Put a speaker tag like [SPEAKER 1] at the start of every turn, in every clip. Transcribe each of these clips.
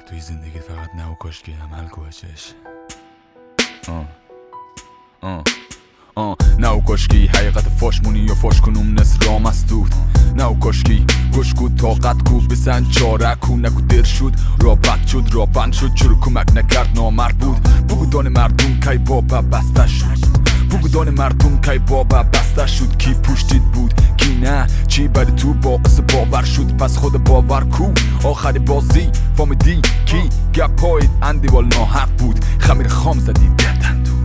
[SPEAKER 1] توی زندگی فقط نه و کاشکی عمل کوچش نه و کاشکی حقیقت فاش مونی یا فاش کنم نس رام است دود نه و کاشکی گوش کو طاقت کو بسن چاره کو نکو در شد را بد شد را بند شد چرا کمک نکرد نامرد بود بگو دان مردم کی بابا بسته شد بگو دان مردم کی بابا بسته شد کی پشتید بود کی نه چی بری تو باعث باور شد پس خود باور کو آخر بازی فهمیدی کی گپایت اندیوال ناحق بود خمیر خام زدی دردن دور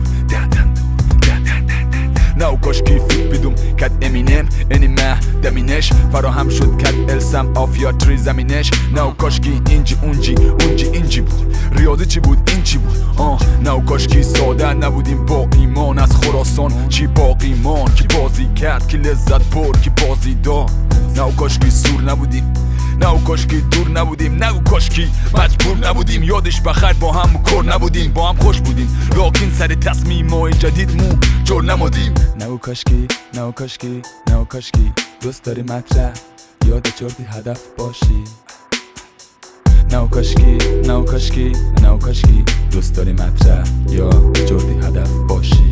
[SPEAKER 1] نه و کاشکی فیت بدم کد امینم انیمه دمینش فراهم شد کد السم آفیا تری زمینش نه و کاشکی اینجی اونجی اینجی بود ریاضی چی بود این چی بود نه و کاشکی ساده نبودیم با ایمان از خراسان چی باقی مان کی بازی کرد کی لذت برد کی بازی داد نه و کاشکی سور نبودیم نه و کاشکی دور نبودیم نه و کاشکی مجبور نبودیم یادش بخیر با هم کر نبودیم با هم خوش بودیم لاکین سر تصمیمای جدید مو جور نمودیم نه و کاشکی نه و کاشکی نه و کاشکی دوست داری مطرح یاد جردی هدف باشی نه و کاشکی نه و کاشکی نه و کاشکی دوست داری مطرح یا جردی هدف باشی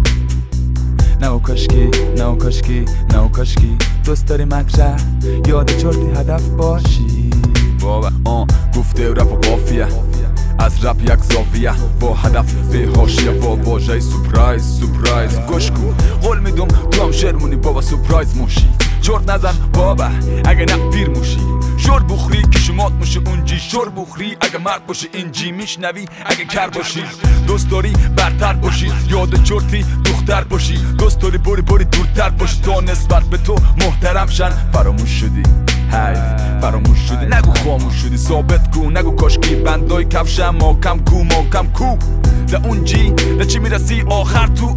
[SPEAKER 1] نه و کاشکی نه و کاشکی نه و کاشکی دوست داری مطرح یاد جردی هدف باشی بابا گفته رپ و قافیه از رپ یک زاویه با هدف به حاشیه با واژه سورپرایز گوش کن قول میدم تو هم شرمونی بابا سورپرایز موشی جرد نزن بابا اگه نه پیر موشی شور بخوری که شمات موشه اونجی شور بخوری اگه مرد باشی اینجی میشنوی اگه کر باشی دوست داری برتر باشی یاد جرتی دختر باشی دوست داری بری دورتر باشی تا نسبت به تو محترم شن فراموش شدی فراموش شدی نگو خاموش شدی ثابت کو نگو کاشکی بندای کفشم ما کم کو ده اونجی ده چی میرسی آخر تو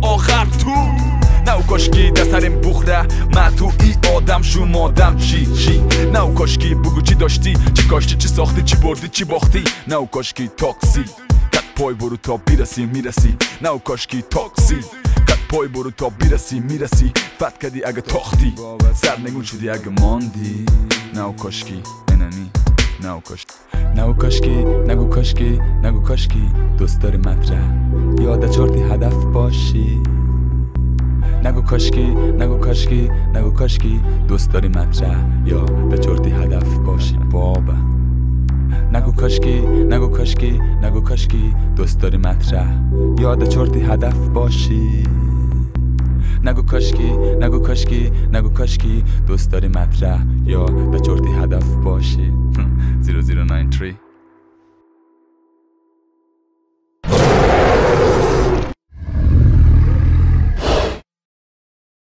[SPEAKER 1] نه و کاشکی ده سرم بخره من تو ای آدم شمادم چی نه و کاشکی بگو چی داشتی چی کاشتی چی ساختی چی بردی چی باختی نه و کاشکی تاکسی کت پای برو تا میرسی نه و کاشکی تاکسی کت پای برو تا میرسی فت کردی اگه تاختی سرنگون شدی اگه ماندی نه و کاشکی انمی نه و کاشکی نه و کاشکی نگو کاشکی نگو کاشکی دوست داری مطرح یاد جردی هدف باشی نگو کاشکی نگو کاشکی نگو کاشکی دوست داری مطرح یا به جردی هدف باشی بابا نگو کاشکی نگو کاشکی نگو کاشکی دوست داری مطرح یاد جردی هدف باشی نگو کاشکی نگو کاشکی نگو کاشکی دوست داری مطرح یا به جردی هدف باشی 0093